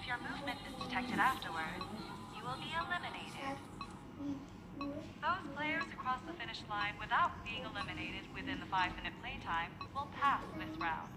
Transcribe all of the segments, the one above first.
your movement is detected afterwards, you will be eliminated. Those players who cross the finish line without being eliminated within the 5-minute playtime will pass this round.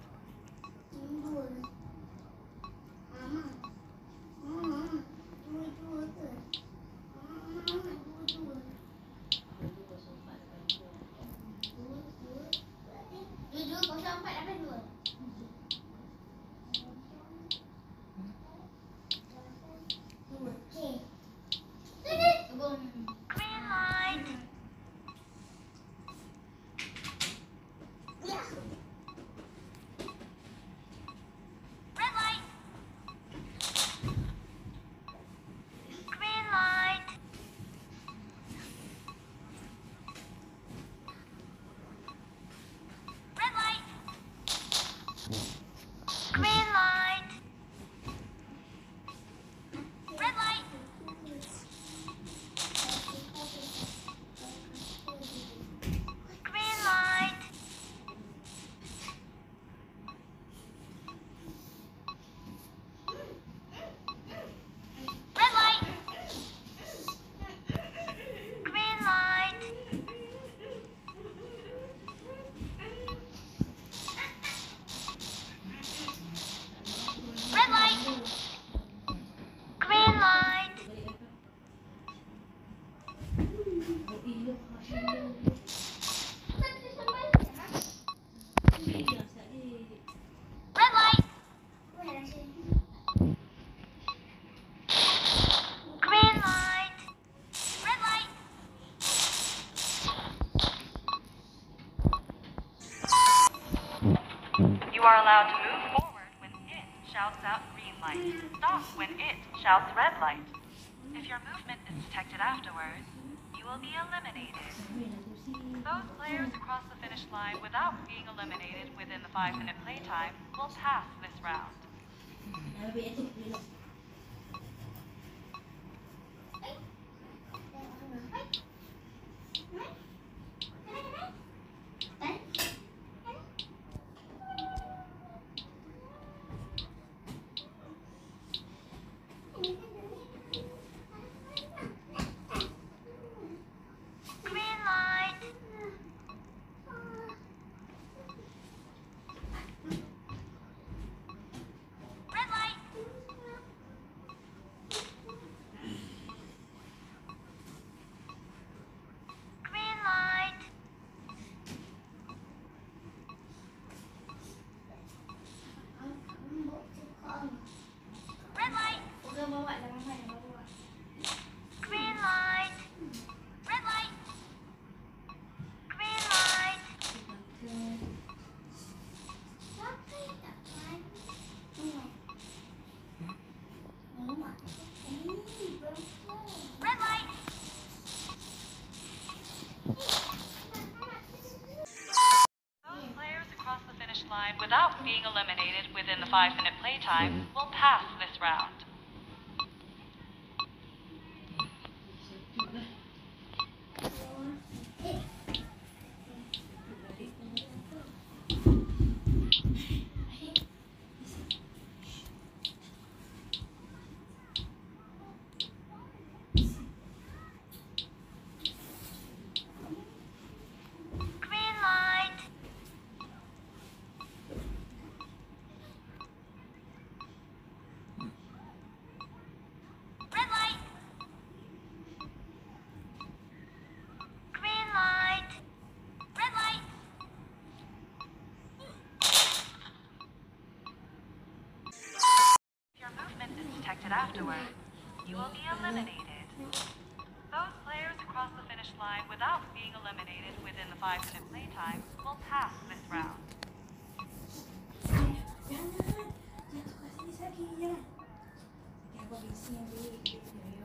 Green light. Red light. Green light. Red light. Green light. Red light. Green light. Red light. Green light. Red light. Green light. Red light. Green light. Red light. You are allowed to move forward when it shouts out green light. Stop when it shouts red light. If your movement is detected afterwards, you will be eliminated. Those players who cross the finish line without being eliminated within the 5-minute playtime will pass this round. Green light. Red light. Green light. Red light. Green light. Red light. Green light. Red light. Those players who cross the finish line without being eliminated within the 5-minute playtime will pass this round. Green light. Red light. Green light. Red light. If your movement is detected afterward, you will be eliminated. Those players who cross the finish line without being eliminated within the 5-minute playtime will pass this round. Jangan jatuh kat sini lagi, jangan. Okay, aku bising dulu.